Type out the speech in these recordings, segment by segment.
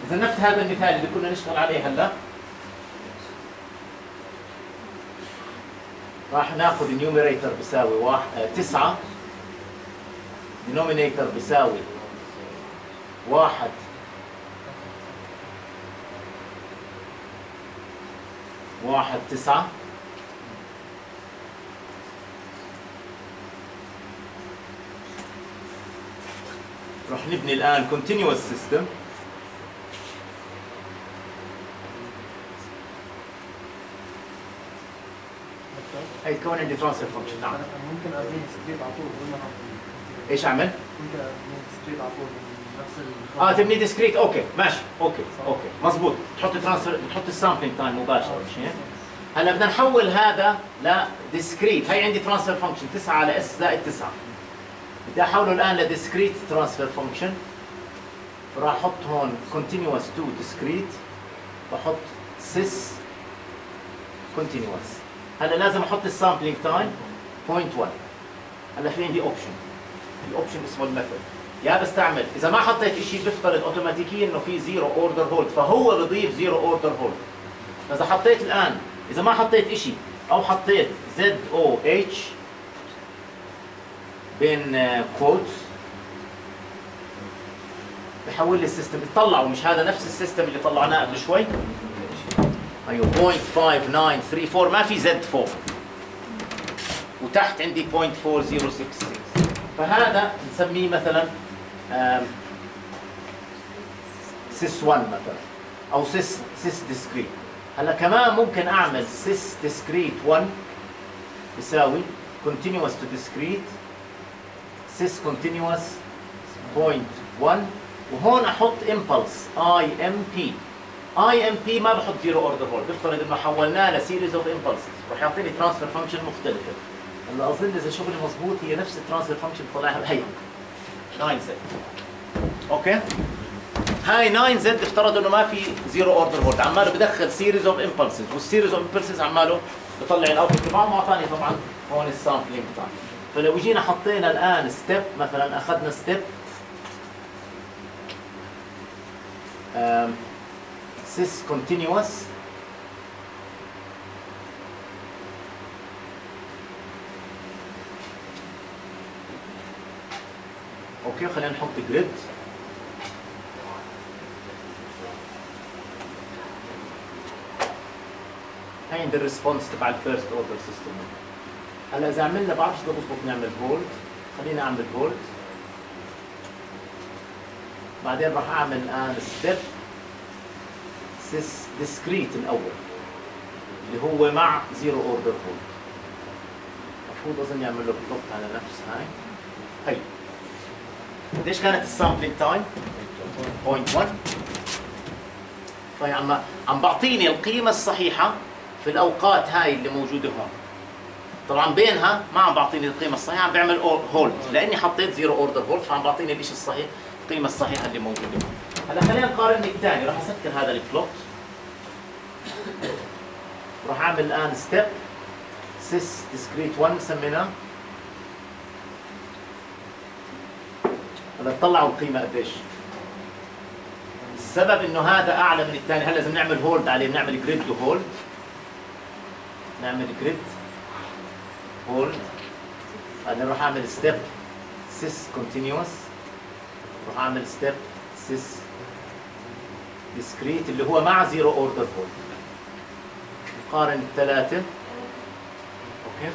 اذا نفس هذا المثال اللي كنا نشتغل عليه هلا، راح ناخذ النيوميريتر بيساوي 9، denominator بيساوي 1 9. راح نبني الآن continuous system. هي تكون عندي ترانسفير فانكشن. نعم. ممكن ابني ديسكريت على طول ولا ايش اعمل؟ ممكن ابني ديسكريت على طول نفس تبني ديسكريت. اوكي ماشي، اوكي مضبوط. تحط ترانسفير، تحط السامبلينج تايم مباشره. هلا بدنا نحول هذا لديسكريت. هي عندي ترانسفير فانكشن 9 على اس زائد 9، بدي احوله الان لديسكريت ترانسفير فانكشن. فراح احط هون continuous to discrete، بحط sys continuous. هلا لازم احط السامبلينج تايم 0.1. هلا في عندي اوبشن، الاوبشن اسمه الميثود. يا بستعمل اذا ما حطيت شيء بيفترض اوتوماتيكيا انه في زيرو اوردر هولد، فهو بضيف زيرو اوردر هولد. فاذا حطيت الان، اذا ما حطيت شيء او حطيت زد او اتش بين كوتس، بحول لي السيستم. اطلعوا مش هذا نفس السيستم اللي طلعناه قبل شوي؟ ايوه 0.5934، ما في زد فوق وتحت عندي 0.4066. فهذا نسميه مثلا سيس 1 مثلا، او سيس ديسكريت. هلا كمان ممكن اعمل سيس ديسكريت 1 يساوي continuous to discrete سيس continuous 0.1، وهون احط impulse اي ام بي. ما بحط زيرو اوردر هولد، بفترض انه حولناه لسيريز اوف امبلسز، راح يعطيني ترانسفير فانكشن مختلفه. هلا اظن اذا شغلي مضبوط هي نفس الترانسفير فانكشن طلعها بهي 9 زد. اوكي، هاي 9 زد افترض انه ما في زيرو اوردر هولد، عماله بدخل سيريز اوف امبلسز، والسيريز اوف امبلسز عماله بطلع الاوتبوت تبعهم، واعطاني طبعا هون السامبلينج تايم. فلو جينا حطينا الان ستيب، مثلا اخذنا ستيب سيس continuous اوكي، خلينا نحط جريد. هي عند الريسبونس تبع الفيرست اوردر سيستم. هلا اذا عملنا، بعرفش اذا بزبط نعمل هولد، خلينا نعمل هولد. بعدين راح اعمل الان ستيب سيس ديسكريت الاول اللي هو مع زيرو اوردر هولد. المفروض اظن يعمل له بلوت على نفس هي. قديش كانت السامبلينج تايم؟ 0.1. طيب عم بعطيني القيمه الصحيحه في الاوقات هاي اللي موجوده هون. طبعا بينها ما عم بعطيني القيمه الصحيحه، عم بعمل هولد لاني حطيت زيرو اوردر هولد، فعم بعطيني الشيء الصحيح، القيمه الصحيحه اللي موجوده هون. هلا خلينا نقارن الثاني. راح اسكر هذا البلوت، راح اعمل الان ستيب سيس ديسكريت 1 سميناه. هلا طلعوا القيمه قديش. السبب انه هذا اعلى من الثاني. هلا لازم نعمل هولد عليه، بنعمل جريد وهولد، نعمل جريد هولد. بعدين راح اعمل ستيب سيس كونتينيوس، راح اعمل ستيب سيس ديسكريت اللي هو مع زيرو اوردر هولد. نقارن الثلاثه. اوكي،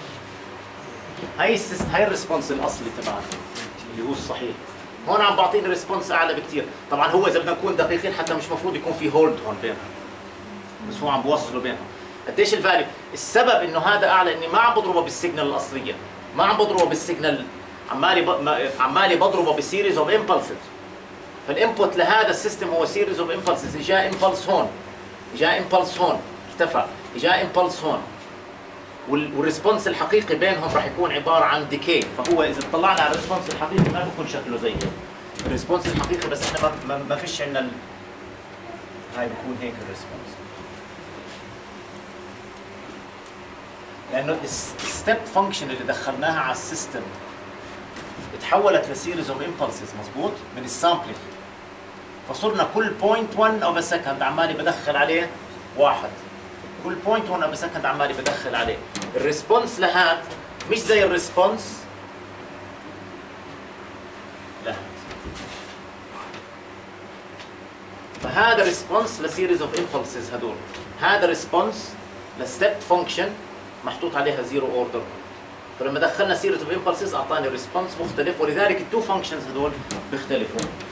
هاي الريسبونس الاصلي تبعنا اللي هو الصحيح. هون عم بعطيني ريسبونس اعلى بكثير. طبعا هو اذا بدنا نكون دقيقين حتى مش مفروض يكون في هولد هون بينهم، بس هو عم بوصله بينهم. قديش الفاليو؟ السبب انه هذا اعلى اني ما عم بضربه بالسيجنال الاصليه، ما عم بضربه بالسيجنال، عمالي بضربه بسيريز اوف امبلسز. فالانبوت لهذا السيستم هو سيريز اوف امبلسز. اجا امبلس هون، اجا امبلس هون ارتفع، اجا امبلس هون، والريسبونس الحقيقي بينهم راح يكون عباره عن ديكي. فهو اذا طلعنا على الريسبونس الحقيقي ما بيكون شكله زي هيك. الريسبونس الحقيقي بس احنا ما فيش عندنا هاي بكون هيك الريسبونس، لانه الستيب فانكشن اللي دخلناها على السيستم تحولت لسيريز اوف امبلسز، مضبوط، من السامبلينج. فصرنا كل 0.1 اوف سكند عمالي بدخل عليه واحد، كل 0.1 اوف سكند عمالي بدخل عليه. الريسبونس لهاد مش زي الريسبونس لهاد. فهذا ريسبونس لسيريز اوف امبلسز هدول، هذا ريسبونس لستيب فانكشن محطوط عليها زيرو اوردر. فلما دخلنا سيريز اوف امبلسز اعطاني ريسبونس مختلف، ولذلك التو فانكشنز هدول بيختلفوا.